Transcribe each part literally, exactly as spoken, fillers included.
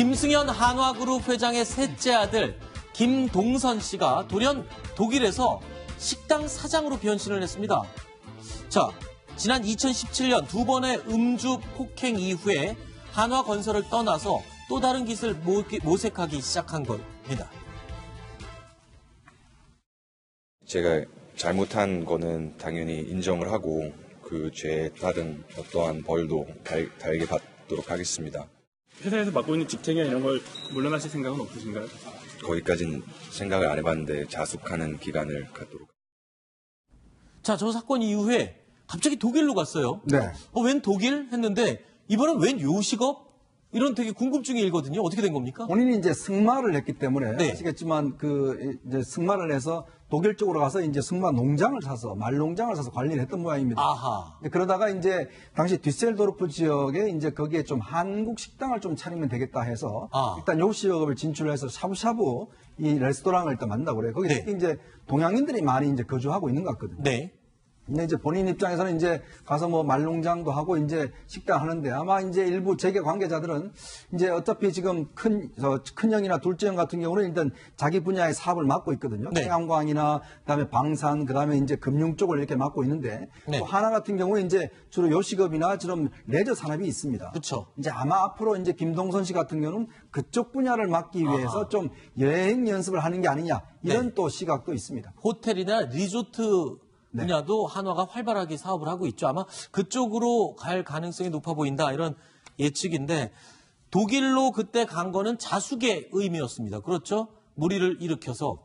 김승현 한화그룹 회장의 셋째 아들 김동선 씨가 돌연 독일에서 식당 사장으로 변신을 했습니다. 자, 지난 이천십칠 년 두 번의 음주 폭행 이후에 한화건설을 떠나서 또 다른 깃을 모색하기 시작한 겁니다. 제가 잘못한 거는 당연히 인정을 하고 그 죄에 따른 어떠한 벌도 달, 달게 받도록 하겠습니다. 회사에서 맡고 있는 직책이나 이런 걸 물러나실 생각은 없으신가요? 거기까지는 생각을 안 해봤는데 자숙하는 기간을 갖도록. 자, 저 사건 이후에 갑자기 독일로 갔어요. 네. 어, 웬 독일? 했는데 이번엔 웬 요식업? 이런 되게 궁금증이 일거든요. 어떻게 된 겁니까? 본인이 이제 승마를 했기 때문에 네. 아시겠지만 그 이제 승마를 해서 독일 쪽으로 가서 이제 승마 농장을 사서 말 농장을 사서 관리를 했던 모양입니다. 아하. 그러다가 이제 당시 뒤셀도르프 지역에 이제 거기에 좀 한국 식당을 좀 차리면 되겠다 해서 아. 일단 요식업을 진출해서 샤브샤브 이 레스토랑을 일단 만나고 그래요. 거기 네. 특히 이제 동양인들이 많이 이제 거주하고 있는 것 같거든요. 네. 근데 이제 본인 입장에서는 이제 가서 뭐 말농장도 하고 이제 식당 하는데 아마 이제 일부 재계 관계자들은 이제 어차피 지금 큰, 저, 큰 형이나 둘째 형 같은 경우는 일단 자기 분야의 사업을 맡고 있거든요. 네. 태양광이나 그다음에 방산, 그다음에 이제 금융 쪽을 이렇게 맡고 있는데 네. 또 하나 같은 경우는 이제 주로 요식업이나 좀 레저 산업이 있습니다. 그렇죠. 이제 아마 앞으로 이제 김동선 씨 같은 경우는 그쪽 분야를 맡기 위해서 아하. 좀 여행 연습을 하는 게 아니냐 이런 네. 또 시각도 있습니다. 호텔이나 리조트 네. 분야도 한화가 활발하게 사업을 하고 있죠. 아마 그쪽으로 갈 가능성이 높아 보인다. 이런 예측인데 독일로 그때 간 거는 자숙의 의미였습니다. 그렇죠? 무리를 일으켜서.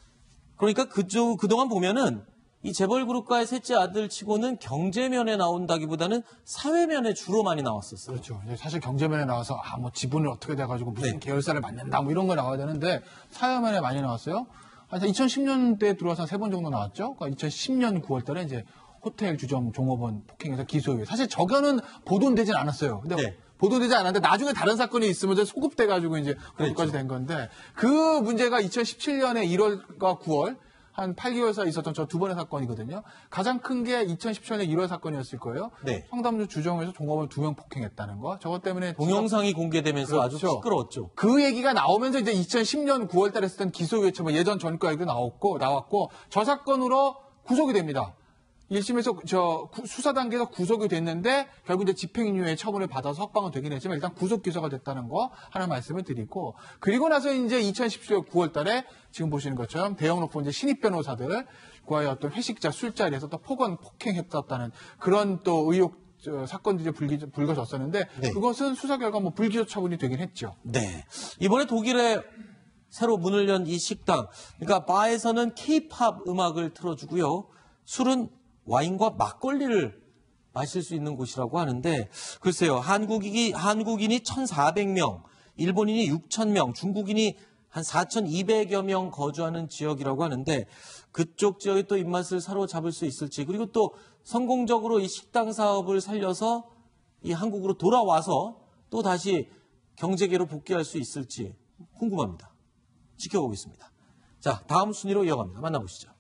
그러니까 그쪽, 그동안 보면은 이 재벌그룹과의 셋째 아들 치고는 경제면에 나온다기보다는 사회면에 주로 많이 나왔었어요. 그렇죠. 이제 사실 경제면에 나와서 아, 뭐 지분을 어떻게 돼가지고 무슨 네. 계열사를 만든다 뭐 이런 거 나와야 되는데 사회면에 많이 나왔어요. 한 이천십 년대에 들어와서 세 번 정도 나왔죠. 그러니까 이천십 년 구월 달에 이제 호텔 주점 종업원 폭행에서 기소유예. 사실 저거는 보도는 되진 않았어요. 근데 네. 보도되지 않았는데 나중에 다른 사건이 있으면서 소급돼가지고 이제 그것까지 된 건데 그 문제가 이천십칠 년에 일월과 구월 한 팔 개월 사이 있었던 저 두 번의 사건이거든요. 가장 큰 게 이천십칠 년에 일월 사건이었을 거예요. 네. 성담주 주점에서 종업원 두 명 폭행했다는 거. 저것 때문에 동영상이 공개되면서 아주 그렇죠. 시끄러웠죠. 그 얘기가 나오면서 이제 이천십 년 구월 달에 했던 기소유예처 뭐 예전 전과 얘기도 나왔고, 나왔고, 저 사건으로 구속이 됩니다. 일 심에서 저 수사 단계에서 구속이 됐는데 결국 이제 집행유예 처분을 받아서 석방은 되긴 했지만 일단 구속 기소가 됐다는 거 하나 말씀을 드리고 그리고 나서 이제 이천십칠 년 구월 달에 지금 보시는 것처럼 대형 로펌 이제 신입 변호사들과의 어떤 회식자 술자리에서 또 폭언 폭행했었다는 그런 또 의혹 저, 사건들이 불기, 불거졌었는데 네. 그것은 수사 결과 뭐 불기소 처분이 되긴 했죠. 네. 이번에 독일에 새로 문을 연 이 식당. 그러니까 바에서는 케이팝 음악을 틀어주고요. 술은 와인과 막걸리를 마실 수 있는 곳이라고 하는데 글쎄요. 한국인이, 한국인이 천사백 명, 일본인이 육천 명, 중국인이 한 사천이백여 명 거주하는 지역이라고 하는데 그쪽 지역의 또 입맛을 사로잡을 수 있을지 그리고 또 성공적으로 이 식당 사업을 살려서 이 한국으로 돌아와서 또 다시 경제계로 복귀할 수 있을지 궁금합니다. 지켜보겠습니다. 자, 다음 순위로 이어갑니다. 만나보시죠.